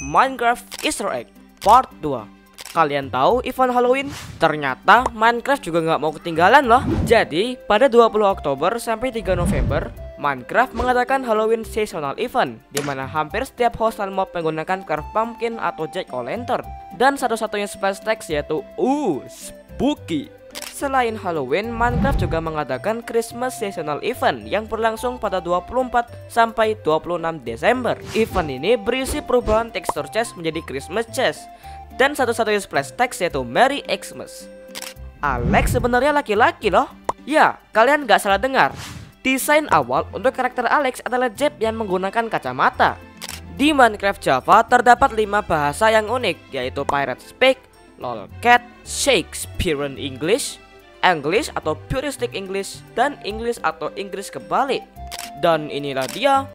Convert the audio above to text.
Minecraft Easter Egg Part 2. Kalian tahu event Halloween? Ternyata Minecraft juga nggak mau ketinggalan loh. Jadi pada 20 Oktober sampai 3 November Minecraft mengadakan Halloween Seasonal Event, di mana hampir setiap host dan mob menggunakan Carve Pumpkin atau Jack-o'-lantern. Dan satu-satunya splash text yaitu spooky. Selain Halloween, Minecraft juga mengadakan Christmas Seasonal Event yang berlangsung pada 24 sampai 26 Desember. Event ini berisi perubahan tekstur chest menjadi Christmas chest. Dan satu-satunya splash text yaitu Merry Xmas. Alex sebenarnya laki-laki loh. Ya, kalian gak salah dengar. Desain awal untuk karakter Alex adalah Jeb yang menggunakan kacamata. Di Minecraft Java terdapat 5 bahasa yang unik, yaitu Pirate Speak, Lolcat, Shakespearean English, English atau Puristic English, dan English atau Inggris kebalik. Dan inilah dia